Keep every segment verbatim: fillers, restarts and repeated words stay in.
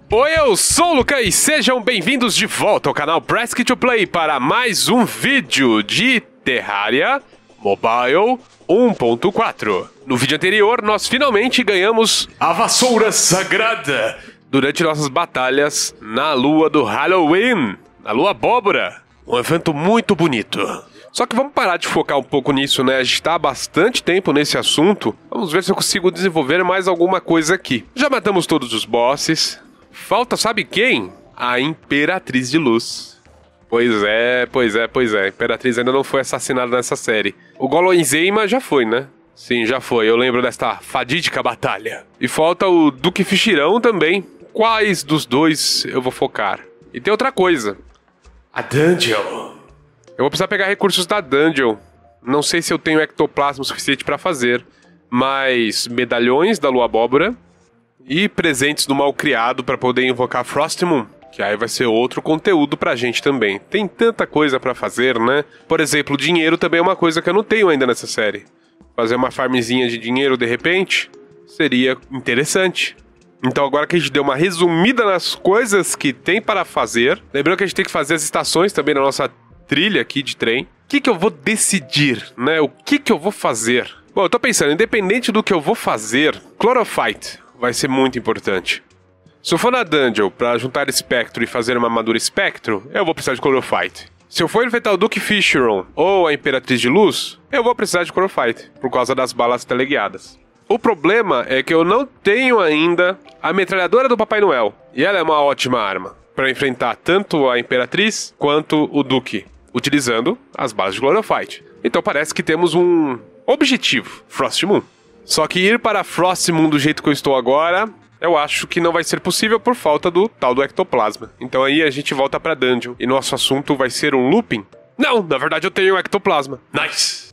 Oi, eu sou o Luca e sejam bem-vindos de volta ao canal Press to Play para mais um vídeo de Terraria Mobile um ponto quatro. No vídeo anterior, nós finalmente ganhamos a vassoura sagrada durante nossas batalhas na lua do Halloween, na lua abóbora. Um evento muito bonito. Só que vamos parar de focar um pouco nisso, né? A gente tá há bastante tempo nesse assunto. Vamos ver se eu consigo desenvolver mais alguma coisa aqui. Já matamos todos os bosses. Falta, sabe quem? A Imperatriz de Luz. Pois é, pois é, pois é. A Imperatriz ainda não foi assassinada nessa série. O Golonzeima já foi, né? Sim, já foi. Eu lembro desta fadídica batalha. E falta o Duque Fichirão também. Quais dos dois eu vou focar? E tem outra coisa. A Dungeon. Eu vou precisar pegar recursos da Dungeon. Não sei se eu tenho ectoplasma suficiente para fazer. Mas medalhões da Lua Abóbora e presentes do Malcriado para poder invocar Frostmoon, que aí vai ser outro conteúdo pra gente também. Tem tanta coisa pra fazer, né? Por exemplo, dinheiro também é uma coisa que eu não tenho ainda nessa série. Fazer uma farmzinha de dinheiro de repente seria interessante. Então agora que a gente deu uma resumida nas coisas que tem para fazer, lembrando que a gente tem que fazer as estações também na nossa trilha aqui de trem. O que que eu vou decidir, né? O que que eu vou fazer? Bom, eu tô pensando, independente do que eu vou fazer, Chlorophyte vai ser muito importante. Se eu for na Dungeon pra juntar Espectro e fazer uma armadura Espectro, eu vou precisar de Chlorophyte. Se eu for enfrentar o Duque Fichirão ou a Imperatriz de Luz, eu vou precisar de Chlorophyte, por causa das balas teleguiadas. O problema é que eu não tenho ainda a metralhadora do Papai Noel. E ela é uma ótima arma para enfrentar tanto a Imperatriz quanto o Duque, utilizando as balas de Chlorophyte. Então parece que temos um objetivo, Frostmoon. Só que ir para Frostmoon do jeito que eu estou agora, eu acho que não vai ser possível por falta do tal do ectoplasma. Então aí a gente volta pra Dungeon e nosso assunto vai ser um looping? Não, na verdade eu tenho ectoplasma. Nice!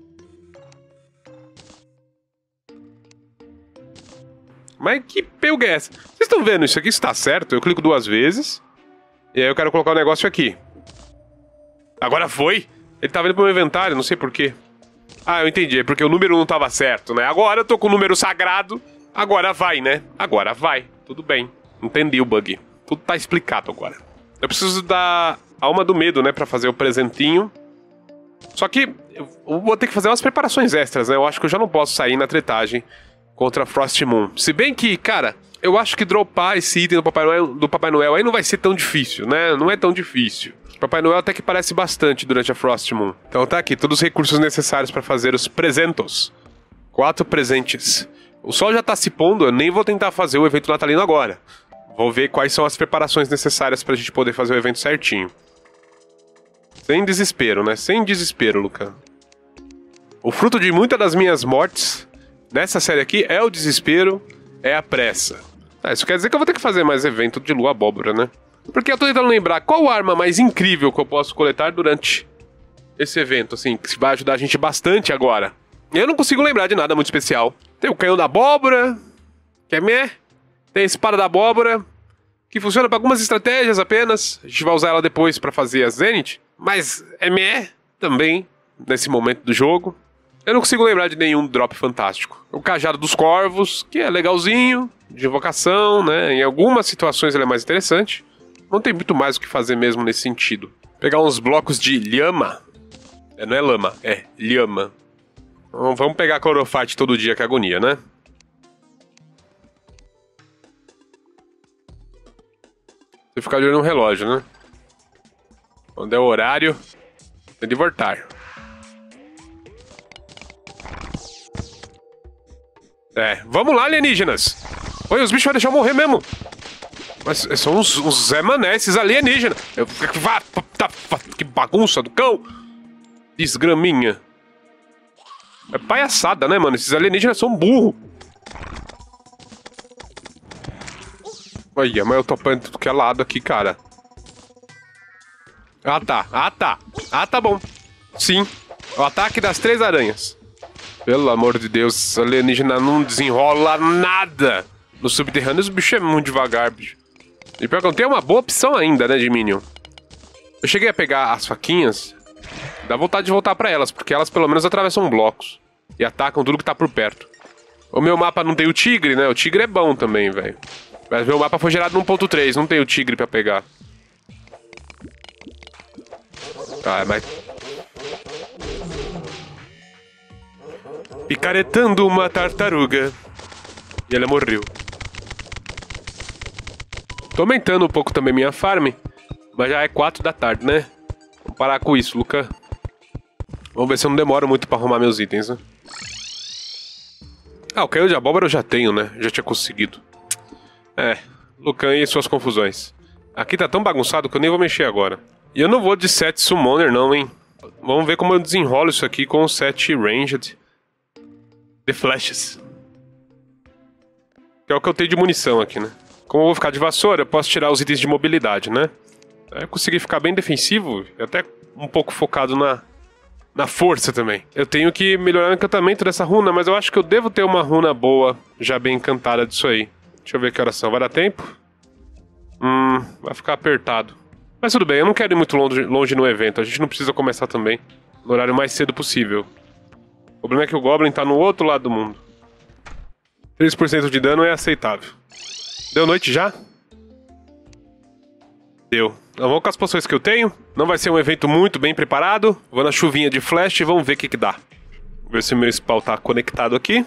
Mas que pelga é essa? Vocês estão vendo isso aqui? Isso tá certo? Eu clico duas vezes e aí eu quero colocar o um negócio aqui. Agora foi? Ele tá vindo pro meu inventário, não sei porquê. Ah, eu entendi, é porque o número não estava certo, né? Agora eu tô com o número sagrado, agora vai, né? Agora vai, tudo bem. Entendi o bug, tudo tá explicado agora. Eu preciso da alma do medo, né, pra fazer o presentinho. Só que eu vou ter que fazer umas preparações extras, né? Eu acho que eu já não posso sair na tretagem contra Frostmoon. Se bem que, cara, eu acho que dropar esse item do Papai Noel, do Papai Noel aí não vai ser tão difícil, né? Não é tão difícil. Papai Noel até que parece bastante durante a Frostmoon. Então tá aqui, todos os recursos necessários para fazer os presentos. Quatro presentes. O sol já tá se pondo, eu nem vou tentar fazer o evento natalino agora. Vou ver quais são as preparações necessárias pra gente poder fazer o evento certinho. Sem desespero, né? Sem desespero, Luca. O fruto de muitas das minhas mortes nessa série aqui é o desespero, é a pressa. Ah, isso quer dizer que eu vou ter que fazer mais evento de lua abóbora, né? Porque eu tô tentando lembrar qual arma mais incrível que eu posso coletar durante esse evento, assim, que vai ajudar a gente bastante agora. Eu não consigo lembrar de nada muito especial. Tem o canhão da abóbora, que é meh. Tem a espada da abóbora, que funciona para algumas estratégias apenas. A gente vai usar ela depois para fazer a Zenith, mas é meh também, nesse momento do jogo. Eu não consigo lembrar de nenhum drop fantástico. O cajado dos corvos, que é legalzinho, de invocação, né? Em algumas situações ele é mais interessante. Não tem muito mais o que fazer mesmo nesse sentido. Pegar uns blocos de lhama. É, não é lama, é lhama. Então, vamos pegar Chlorophyte todo dia, que é agonia, né? Você ficar de olho no relógio, né? Quando é o horário, tem de voltar. É, vamos lá, alienígenas. Oi, os bichos vão deixar eu morrer mesmo. Mas são uns, uns Zé Mané, esses alienígenas. Eu, que bagunça do cão. Desgraminha. É palhaçada, né, mano? Esses alienígenas são burros. Olha, mas eu tô apanhando tudo que é lado aqui, cara. Ah, tá. Ah, tá. Ah, tá bom. Sim. O ataque das três aranhas. Pelo amor de Deus, esse alienígena não desenrola nada. No subterrâneo, os bichos é muito devagar, bicho. E pior que não tem uma boa opção ainda, né, de Minion. Eu cheguei a pegar as faquinhas. Dá vontade de voltar pra elas, porque elas pelo menos atravessam blocos. E atacam tudo que tá por perto. O meu mapa não tem o tigre, né? O tigre é bom também, velho. Mas meu mapa foi gerado no um ponto três, não tem o tigre pra pegar. Ah, mas... Picaretando uma tartaruga. E ela morreu. Tô aumentando um pouco também minha farm. Mas já é quatro da tarde, né? Vamos parar com isso, Luca. Vamos ver se eu não demoro muito pra arrumar meus itens, né? Ah, o canhão de abóbora eu já tenho, né? Já tinha conseguido. É, Lucan e suas confusões. Aqui tá tão bagunçado que eu nem vou mexer agora. E eu não vou de sete Summoner não, hein? Vamos ver como eu desenrolo isso aqui com sete Ranged The Flashes. Que é o que eu tenho de munição aqui, né? Como eu vou ficar de vassoura, eu posso tirar os itens de mobilidade, né? Aí eu consegui ficar bem defensivo e até um pouco focado na, na força também. Eu tenho que melhorar o encantamento dessa runa, mas eu acho que eu devo ter uma runa boa, já bem encantada disso aí. Deixa eu ver que horas são. Vai dar tempo? Hum, vai ficar apertado. Mas tudo bem, eu não quero ir muito longe, longe no evento. A gente não precisa começar também no horário mais cedo possível. O problema é que o Goblin tá no outro lado do mundo. três por cento de dano é aceitável. Deu noite já? Deu. Então vamos com as poções que eu tenho. Não vai ser um evento muito bem preparado. Vou na chuvinha de flash e vamos ver o que que dá. Ver se o meu spawn tá conectado aqui.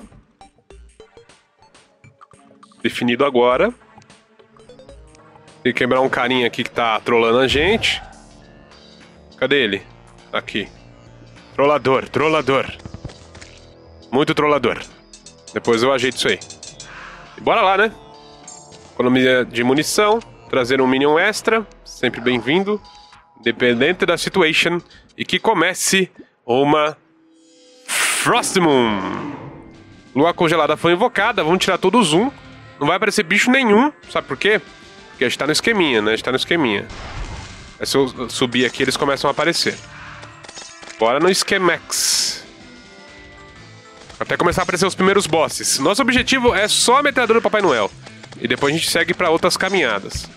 Definido agora. Tem que quebrar um carinha aqui que tá trollando a gente. Cadê ele? Aqui. Trollador, trollador. Muito trollador. Depois eu ajeito isso aí. E bora lá, né? Economia de munição. Trazer um minion extra. Sempre bem-vindo. Independente da situation. E que comece uma Frostmoon. Lua congelada foi invocada. Vamos tirar todo o zoom. Não vai aparecer bicho nenhum. Sabe por quê? Porque a gente tá no esqueminha, né? A gente tá no esqueminha. Aí se eu subir aqui, eles começam a aparecer. Bora no Schemax. Até começar a aparecer os primeiros bosses. Nosso objetivo é só a metralhadora do Papai Noel. E depois a gente segue pra outras caminhadas.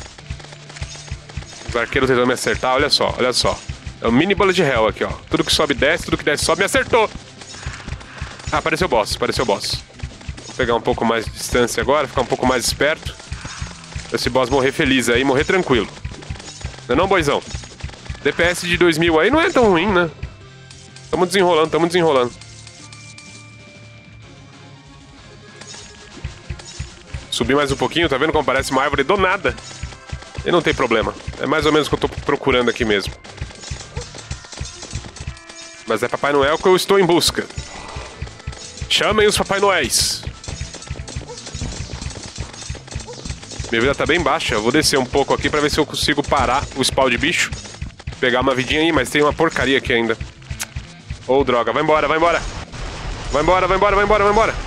Os arqueiros tentando me acertar, olha só, olha só. É o mini bullet hell aqui, ó. Tudo que sobe desce, tudo que desce sobe, me acertou! Ah, apareceu o boss, apareceu o boss. Vou pegar um pouco mais de distância agora, ficar um pouco mais esperto. Esse boss morrer feliz aí, morrer tranquilo. Não é não, boizão? D P S de dois mil aí não é tão ruim, né? Tamo desenrolando, tamo desenrolando. Subir mais um pouquinho, tá vendo como parece uma árvore do nada? E não tem problema. É mais ou menos o que eu tô procurando aqui mesmo. Mas é Papai Noel que eu estou em busca. Chamem os Papai Noéis. Minha vida tá bem baixa. Eu vou descer um pouco aqui pra ver se eu consigo parar o spawn de bicho. Pegar uma vidinha aí, mas tem uma porcaria aqui ainda. Ô, oh, droga. Vai embora, vai embora. Vai embora, vai embora, vai embora, vai embora.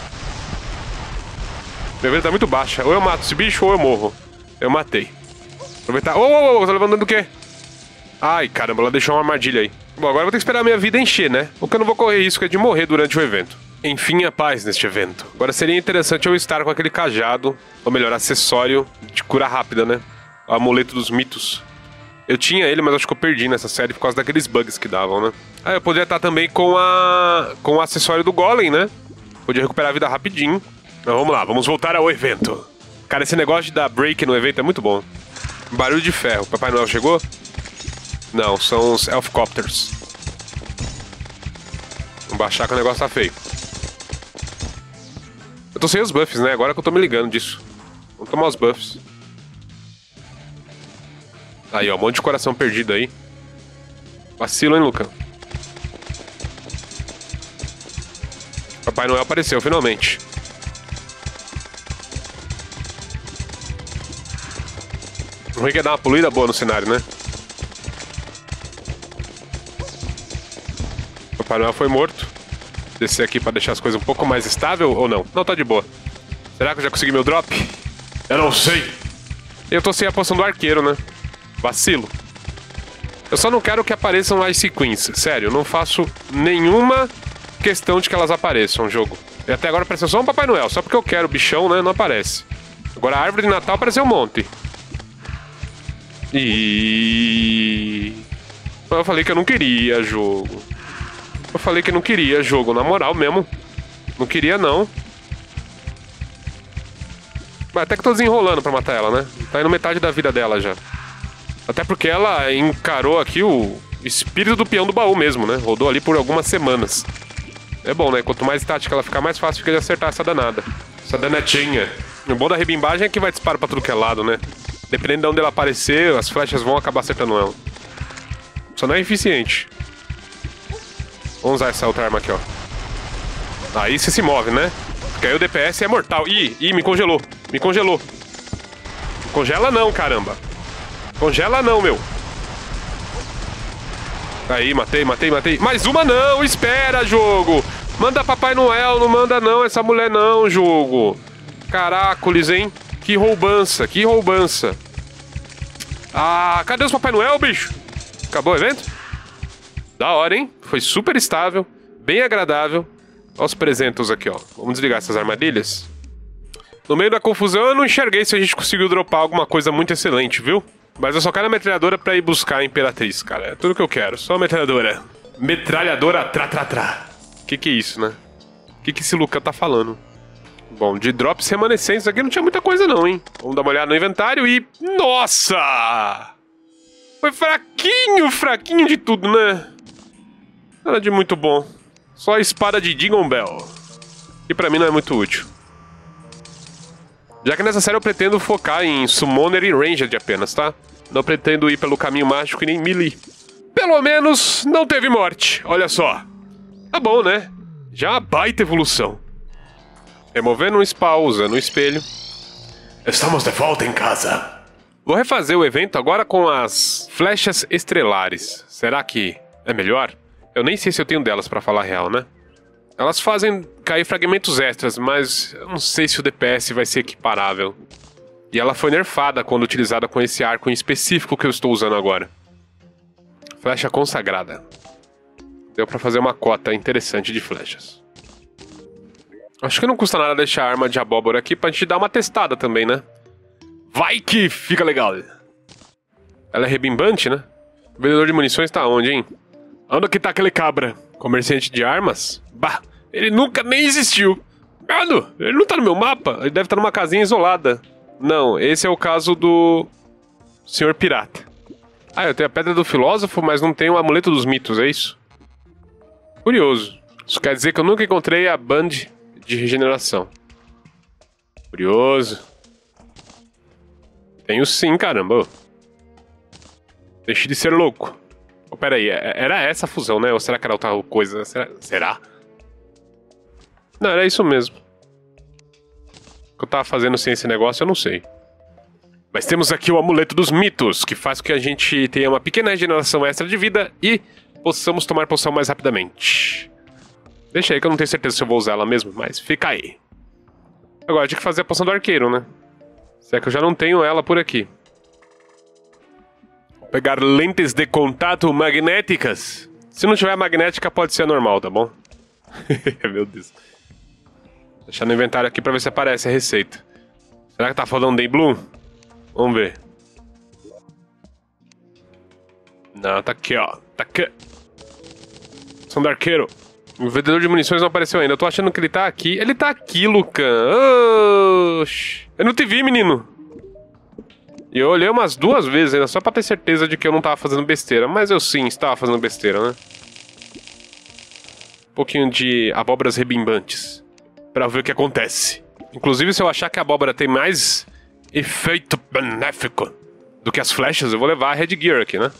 Minha vida tá muito baixa. Ou eu mato esse bicho ou eu morro. Eu matei. Aproveitar. Ô, ô, ô, tá levantando o quê? Ai, caramba, ela deixou uma armadilha aí. Bom, agora eu vou ter que esperar a minha vida encher, né? Porque eu não vou correr risco de morrer durante o evento. Enfim, a paz neste evento. Agora seria interessante eu estar com aquele cajado, ou melhor, acessório de cura rápida, né? O amuleto dos mitos. Eu tinha ele, mas acho que eu perdi nessa série por causa daqueles bugs que davam, né? Ah, eu poderia estar também com a... com o acessório do Golem, né? Podia recuperar a vida rapidinho. Então vamos lá, vamos voltar ao evento. Cara, esse negócio de dar break no evento é muito bom. Barulho de ferro. Papai Noel chegou? Não, são os Elfcopters. Vamos baixar que o negócio tá feio. Eu tô sem os buffs, né? Agora que eu tô me ligando disso. Vamos tomar os buffs. Aí, ó, um monte de coração perdido aí. Vacilo, hein, Luca? Papai Noel apareceu, finalmente. O ruim é dar uma poluída boa no cenário, né? Papai Noel foi morto. Descer aqui pra deixar as coisas um pouco mais estável ou não? Não, tá de boa. Será que eu já consegui meu drop? Eu não sei. Eu tô sem a poção do arqueiro, né? Vacilo. Eu só não quero que apareçam Ice Queens. Sério, eu não faço nenhuma questão de que elas apareçam no jogo. E até agora apareceu só um Papai Noel. Só porque eu quero o bichão, né? Não aparece. Agora a árvore de Natal apareceu um monte. E... eu falei que eu não queria jogo. Eu falei que eu não queria jogo, na moral mesmo. Não queria, não. Mas até que tô desenrolando pra matar ela, né? Tá indo metade da vida dela já. Até porque ela encarou aqui o espírito do peão do baú mesmo, né? Rodou ali por algumas semanas. É bom, né? Quanto mais tática ela ficar, mais fácil fica de acertar essa danada. Essa danadinha. O bom da rebimbagem é que vai disparar pra tudo que é lado, né? Dependendo de onde ela aparecer, as flechas vão acabar acertando ela. Só não é eficiente. Vamos usar essa outra arma aqui, ó. Aí você se move, né? Porque aí o D P S é mortal. Ih, ih, me congelou. Me congelou. Congela não, caramba. Congela não, meu. Aí, matei, matei, matei. Mais uma não, espera, jogo. Manda Papai Noel, não manda não essa mulher não, jogo. Caracoles, hein? Que roubança, que roubança. Ah, cadê os Papai Noel, bicho? Acabou o evento? Da hora, hein? Foi super estável, bem agradável. Olha os presentes aqui, ó. Vamos desligar essas armadilhas. No meio da confusão eu não enxerguei se a gente conseguiu dropar alguma coisa muito excelente, viu? Mas eu só quero a metralhadora pra ir buscar a Imperatriz, cara. É tudo que eu quero, só a metralhadora. Metralhadora tra tra tra. Que que é isso, né? Que que esse Luca tá falando? Bom, de drops remanescentes aqui não tinha muita coisa não, hein? Vamos dar uma olhada no inventário e... Nossa! Foi fraquinho, fraquinho de tudo, né? Nada de muito bom. Só a espada de Jingle Bell. Que pra mim não é muito útil. Já que nessa série eu pretendo focar em Summoner e Ranged apenas, tá? Não pretendo ir pelo caminho mágico e nem melee. Pelo menos não teve morte, olha só. Tá bom, né? Já uma baita evolução. Removendo um spawn, usando um espelho. Estamos de volta em casa. Vou refazer o evento agora com as flechas estrelares. Será que é melhor? Eu nem sei se eu tenho delas pra falar a real, né? Elas fazem cair fragmentos extras, mas eu não sei se o D P S vai ser equiparável. E ela foi nerfada quando utilizada com esse arco em específico que eu estou usando agora. Flecha consagrada. Deu pra fazer uma cota interessante de flechas. Acho que não custa nada deixar a arma de abóbora aqui pra gente dar uma testada também, né? Vai que fica legal! Ela é rebimbante, né? O vendedor de munições tá onde, hein? Onde que tá aquele cabra? Comerciante de armas? Bah, ele nunca nem existiu. Mano, ele não tá no meu mapa. Ele deve estar numa casinha isolada. Não, esse é o caso do... Senhor Pirata. Ah, eu tenho a Pedra do Filósofo, mas não tenho o Amuleto dos Mitos, é isso? Curioso. Isso quer dizer que eu nunca encontrei a Band de regeneração. Curioso. Tenho sim, caramba. Deixe de ser louco. Oh, pera aí, era essa a fusão, né? Ou será que era outra coisa? Será? Será? Não, era isso mesmo. O que eu tava fazendo sem esse negócio, eu não sei. Mas temos aqui o Amuleto dos Mitos, que faz com que a gente tenha uma pequena regeneração extra de vida e possamos tomar poção mais rapidamente. Deixa aí que eu não tenho certeza se eu vou usar ela mesmo, mas fica aí. Agora, tinha que fazer a poção do arqueiro, né? Se é que eu já não tenho ela por aqui. Pegar lentes de contato magnéticas. Se não tiver magnética, pode ser normal, tá bom? Meu Deus. Deixar no inventário aqui pra ver se aparece a receita. Será que tá falando de Bloom? Vamos ver. Não, tá aqui, ó. Tá aqui. São do arqueiro. O vendedor de munições não apareceu ainda. Eu tô achando que ele tá aqui. Ele tá aqui, Lucan. Oxi. Eu não te vi, menino. E eu olhei umas duas vezes ainda, só pra ter certeza de que eu não tava fazendo besteira. Mas eu sim estava fazendo besteira, né? Um pouquinho de abóboras rebimbantes. Pra ver o que acontece. Inclusive, se eu achar que a abóbora tem mais efeito benéfico do que as flechas, eu vou levar a Headgear aqui, né?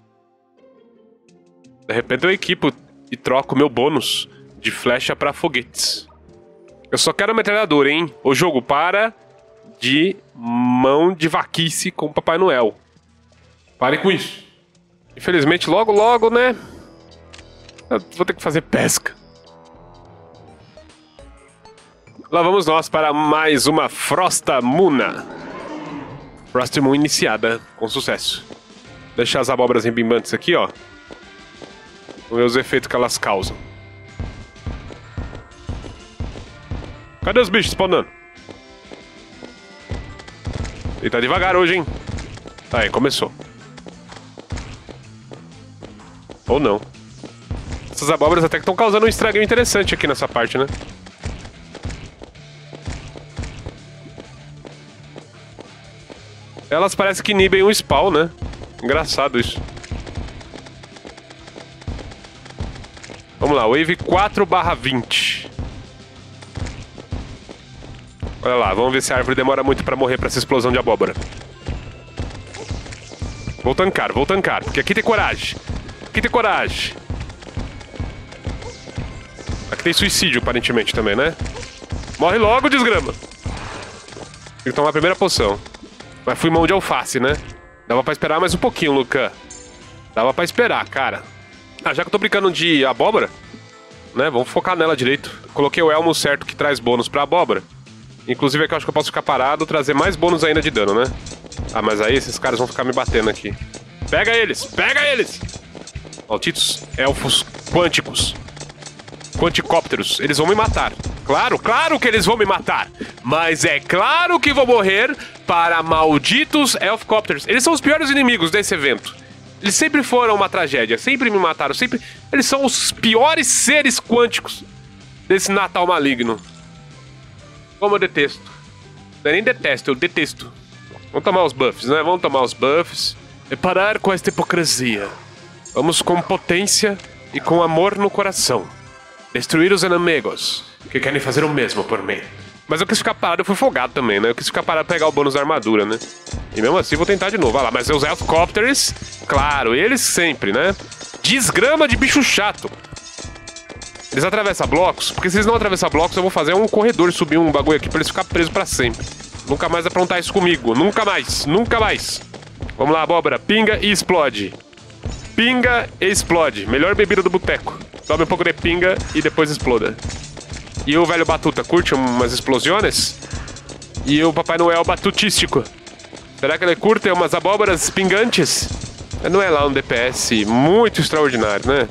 De repente eu equipo e troco meu bônus de flecha pra foguetes. Eu só quero a metralhadora, hein? O jogo para... de mão de vaquice com o Papai Noel. Pare com isso. Infelizmente, logo, logo, né? Eu vou ter que fazer pesca. Lá vamos nós para mais uma Frosta Muna. Frosta Moon iniciada com sucesso. Deixar as abóboras rebimbantes aqui, ó. Vamos ver os efeitos que elas causam. Cadê os bichos spawnando? Ele tá devagar hoje, hein? Aí, começou. Ou não. Essas abóboras até que estão causando um estraguinho interessante aqui nessa parte, né? Elas parecem que inibem o spawn, né? Engraçado isso. Vamos lá, Wave quatro barra vinte. Olha lá, vamos ver se a árvore demora muito pra morrer pra essa explosão de abóbora. Vou tancar, vou tancar, porque aqui tem coragem. Aqui tem coragem. Aqui tem suicídio, aparentemente, também, né? Morre logo, desgrama. Tem que tomar a primeira poção. Mas fui mão de alface, né? Dava pra esperar mais um pouquinho, Lucan. Dava pra esperar, cara. Ah, já que eu tô brincando de abóbora, né? Vamos focar nela direito. Coloquei o elmo certo que traz bônus pra abóbora. Inclusive aqui eu acho que eu posso ficar parado, trazer mais bônus ainda de dano, né? Ah, mas aí esses caras vão ficar me batendo aqui. Pega eles! Pega eles! Malditos elfos quânticos. Quanticópteros. Eles vão me matar. Claro, claro que eles vão me matar. Mas é claro que vou morrer para malditos elfcópteros. Eles são os piores inimigos desse evento. Eles sempre foram uma tragédia. Sempre me mataram. Sempre... Eles são os piores seres quânticos desse Natal maligno. Como eu detesto. Não é nem detesto, eu detesto. Vamos tomar os buffs, né? Vamos tomar os buffs. E parar com esta hipocrisia. Vamos com potência e com amor no coração. Destruir os inimigos que querem fazer o mesmo por mim. Mas eu quis ficar parado, eu fui folgado também, né? Eu quis ficar parado pra pegar o bônus da armadura, né? E mesmo assim vou tentar de novo. Olha lá, mas os Elfcopters, claro, eles sempre, né? Desgrama de bicho chato. Eles atravessam blocos, porque se eles não atravessar blocos, eu vou fazer um corredor, subir um bagulho aqui pra eles ficarem presos pra sempre. Nunca mais aprontar isso comigo. Nunca mais, nunca mais. Vamos lá, abóbora. Pinga e explode. Pinga e explode. Melhor bebida do boteco. Tome um pouco de pinga e depois exploda. E o velho Batuta curte umas explosões? E o Papai Noel batutístico? Será que ele curte umas abóboras pingantes? Não é lá um D P S muito extraordinário, né?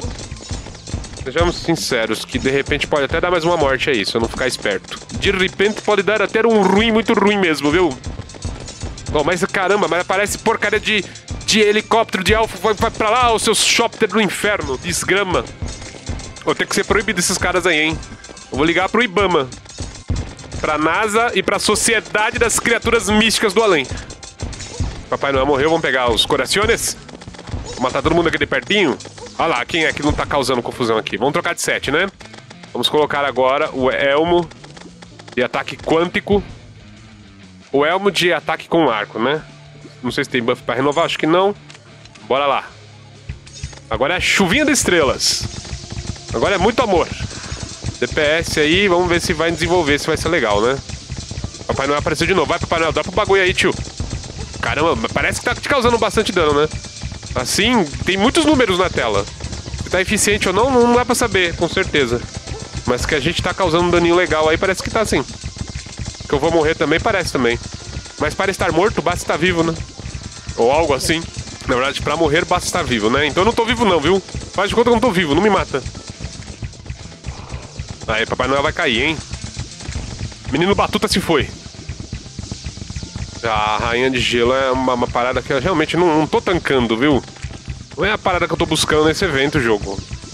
Sejamos sinceros, que de repente pode até dar mais uma morte aí, se eu não ficar esperto. De repente pode dar até um ruim, muito ruim mesmo, viu? Bom, mas caramba, mas parece porcaria de, de helicóptero de alfa. Vai, vai pra lá, os seus chopper do inferno. Desgrama. Vou ter que ser proibido esses caras aí, hein? Eu vou ligar pro Ibama. Pra NASA e pra Sociedade das Criaturas Místicas do Além. Papai Noel morreu, vamos pegar os corações. Vou matar todo mundo aqui de pertinho. Olha lá, quem é que não tá causando confusão aqui? Vamos trocar de set, né? Vamos colocar agora o elmo de ataque quântico. O elmo de ataque com arco, né? Não sei se tem buff pra renovar, acho que não. Bora lá. Agora é a chuvinha de estrelas. Agora é muito amor. D P S aí, vamos ver se vai desenvolver, se vai ser legal, né? Papai Noel apareceu de novo. Vai, Papai Noel, dá pro bagulho aí, tio. Caramba, parece que tá te causando bastante dano, né? Assim, tem muitos números na tela. Se tá eficiente ou não, não dá pra saber, com certeza. Mas que a gente tá causando um daninho legal aí, parece que tá assim. Que eu vou morrer também, parece também. Mas para estar morto, basta estar vivo, né? Ou algo assim. Na verdade, pra morrer, basta estar vivo, né? Então eu não tô vivo não, viu? Faz de conta que eu não tô vivo, não me mata. Aí, Papai Noel vai cair, hein? Menino Batuta se foi. A Rainha de Gelo é uma, uma parada que eu realmente não, não tô tancando, viu? Não é a parada que eu tô buscando nesse evento, jogo.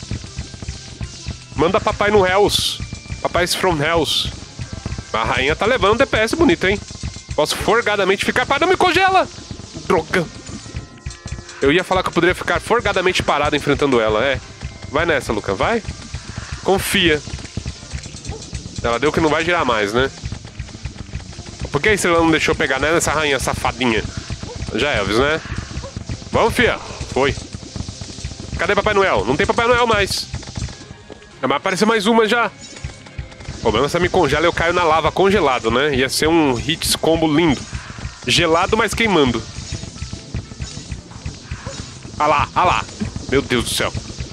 Manda Papai no Hells. Papais from Hells. A Rainha tá levando um D P S bonito, hein? Posso forgadamente ficar... Para, não me congela! Droga! Eu ia falar que eu poderia ficar forgadamente parado enfrentando ela, é. Vai nessa, Luca, vai. Confia. Ela deu que não vai girar mais, né? Por que a estrela não deixou pegar, né, nessa rainha safadinha? Já é, Elvis, né? Vamos, fia. Foi. Cadê Papai Noel? Não tem Papai Noel mais. Mas apareceu mais uma já. O problema é se ela me congela, eu caio na lava congelado, né? Ia ser um hits combo lindo. Gelado, mas queimando. Ah lá, ah lá. Meu Deus do céu.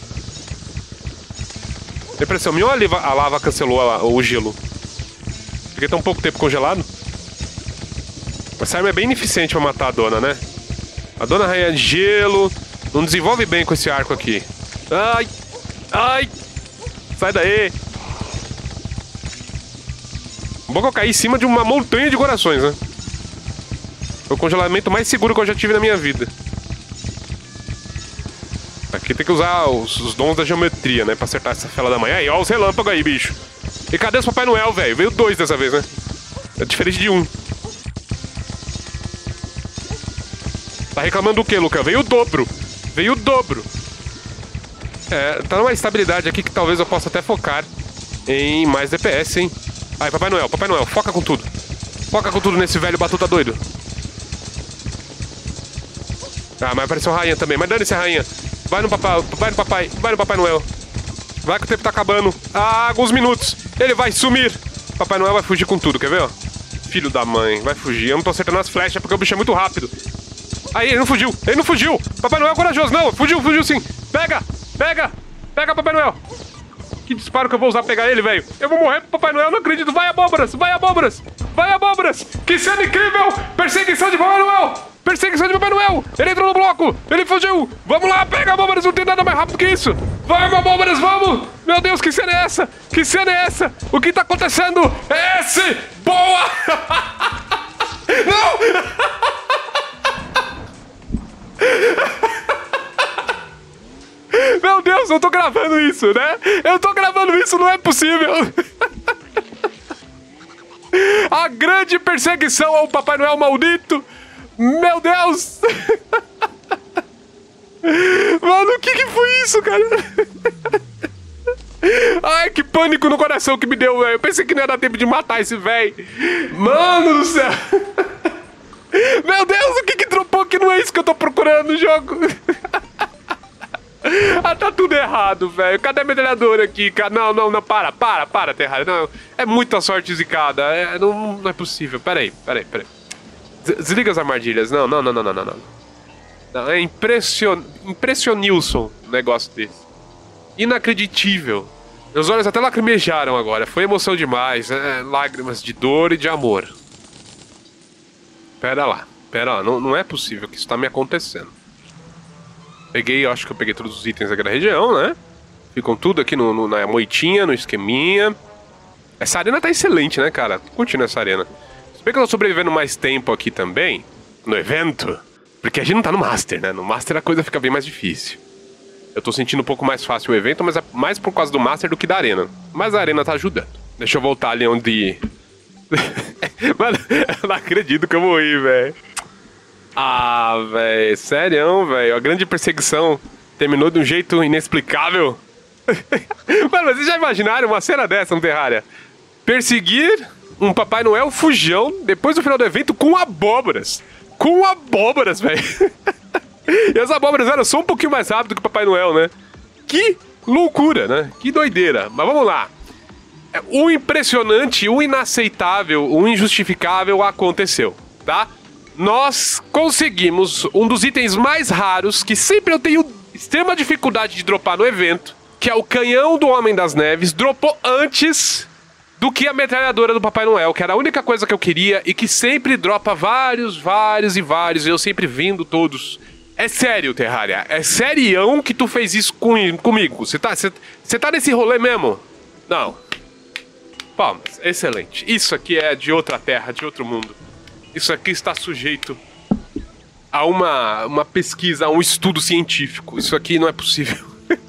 Impressão minha, olha a lava cancelou a, o gelo. Fiquei tão pouco tempo congelado. Essa arma é bem ineficiente pra matar a dona, né? A dona Rainha de Gelo não desenvolve bem com esse arco aqui. Ai! Ai! Sai daí! Bom que eu caí em cima de uma montanha de corações, né? Foi o congelamento mais seguro que eu já tive na minha vida. Aqui tem que usar os, os dons da geometria, né? Pra acertar essa fela da manhã. Aí, ó os relâmpagos aí, bicho. E cadê os Papai Noel, velho? Veio dois dessa vez, né? É diferente de um. reclamando do quê, Luca? Veio o dobro. Veio o dobro. É, tá numa estabilidade aqui que talvez eu possa até focar em mais D P S, hein? Ai, Papai Noel, Papai Noel, foca com tudo. Foca com tudo nesse velho batuta doido. Ah, mas apareceu a rainha também. Mas dane-se a rainha. Vai no papai, vai no papai, vai no Papai Noel. Vai que o tempo tá acabando. Ah, alguns minutos. Ele vai sumir. Papai Noel vai fugir com tudo, quer ver, ó? Filho da mãe, vai fugir. Eu não tô acertando as flechas porque o bicho é muito rápido. Aí, ele não fugiu, ele não fugiu. Papai Noel é corajoso, não, fugiu, fugiu sim. Pega, pega, pega, Papai Noel. Que disparo que eu vou usar pra pegar ele, velho. Eu vou morrer pro Papai Noel, não acredito. Vai, abóboras, vai, abóboras, vai, abóboras. Que cena incrível. Perseguição de Papai Noel. Perseguição de Papai Noel. Ele entrou no bloco, ele fugiu. Vamos lá, pega, abóboras, não tem nada mais rápido que isso. Vamos, abóboras, vamos. Meu Deus, que cena é essa? Que cena é essa? O que tá acontecendo? É esse. Boa. Não. Meu Deus, eu tô gravando isso, né? Eu tô gravando isso, não é possível. A grande perseguição ao Papai Noel maldito. Meu Deus. Mano, o que que foi isso, cara? Ai, que pânico no coração que me deu, velho. Eu pensei que não ia dar tempo de matar esse velho. Mano do céu. Meu Deus, o que que dropou que não é isso que eu tô procurando no jogo? Ah, tá tudo errado, velho. Cadê a metralhadora aqui, cara? Não, não, não, para, para, para, Terraria. Não, é muita sorte zicada. É, não, não é possível. Peraí, peraí, peraí. Desliga as armadilhas. Não, não, não, não, não, não. Não, é impression... impressionilson um negócio desse. Inacreditível. Meus olhos até lacrimejaram agora. Foi emoção demais. É, lágrimas de dor e de amor. Pera lá, pera lá. Não, não é possível que isso tá me acontecendo. Peguei, acho que eu peguei todos os itens aqui da região, né? Ficam tudo aqui no, no, na moitinha, no esqueminha. Essa arena tá excelente, né, cara? Tô curtindo essa arena. Se bem que eu tô sobrevivendo mais tempo aqui também, no evento, porque a gente não tá no Master, né? No Master a coisa fica bem mais difícil. Eu tô sentindo um pouco mais fácil o evento, mas é mais por causa do Master do que da arena. Mas a arena tá ajudando. Deixa eu voltar ali onde... Mano, eu não acredito que eu morri, velho. Ah, velho, sério, velho. A grande perseguição terminou de um jeito inexplicável. Mano, mas vocês já imaginaram uma cena dessa no Terraria? Perseguir um Papai Noel fujão depois do final do evento com abóboras. Com abóboras, velho. E as abóboras eram só um pouquinho mais rápido que o Papai Noel, né? Que loucura, né? Que doideira. Mas vamos lá. O impressionante, o inaceitável, o injustificável aconteceu, tá? Nós conseguimos um dos itens mais raros que sempre eu tenho extrema dificuldade de dropar no evento, que é o canhão do Homem das Neves. Dropou antes do que a metralhadora do Papai Noel, que era a única coisa que eu queria e que sempre dropa vários, vários e vários, e eu sempre vindo todos. É sério, Terraria, é serião que tu fez isso com, comigo? Você tá, você, você tá nesse rolê mesmo? Não. Palmas, excelente. Isso aqui é de outra terra, de outro mundo. Isso aqui está sujeito a uma, uma pesquisa, a um estudo científico. Isso aqui não é possível.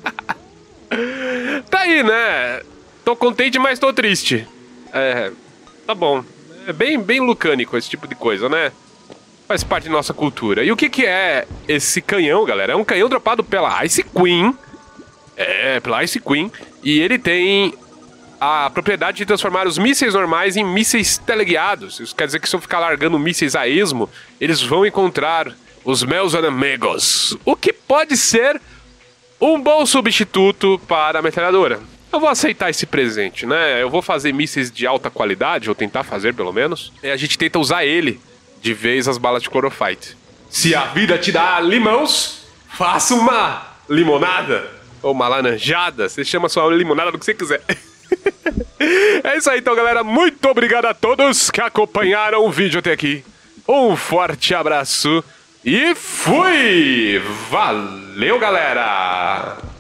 Tá aí, né? Tô contente, mas tô triste. É, tá bom. É bem, bem lucânico esse tipo de coisa, né? Faz parte da nossa cultura. E o que que é esse canhão, galera? É um canhão dropado pela Ice Queen. É, pela Ice Queen. E ele tem a propriedade de transformar os mísseis normais em mísseis teleguiados. Isso quer dizer que se eu ficar largando mísseis a esmo, eles vão encontrar os meus inimigos. O que pode ser um bom substituto para a metralhadora. Eu vou aceitar esse presente, né? Eu vou fazer mísseis de alta qualidade, ou tentar fazer pelo menos. E a gente tenta usar ele de vez as balas de Chlorophyte. Se a vida te dá limões, faça uma limonada. Ou uma laranjada. Você chama sua limonada do que você quiser. É isso aí então, galera. Muito obrigado a todos que acompanharam o vídeo até aqui. Um forte abraço e fui! Valeu, galera!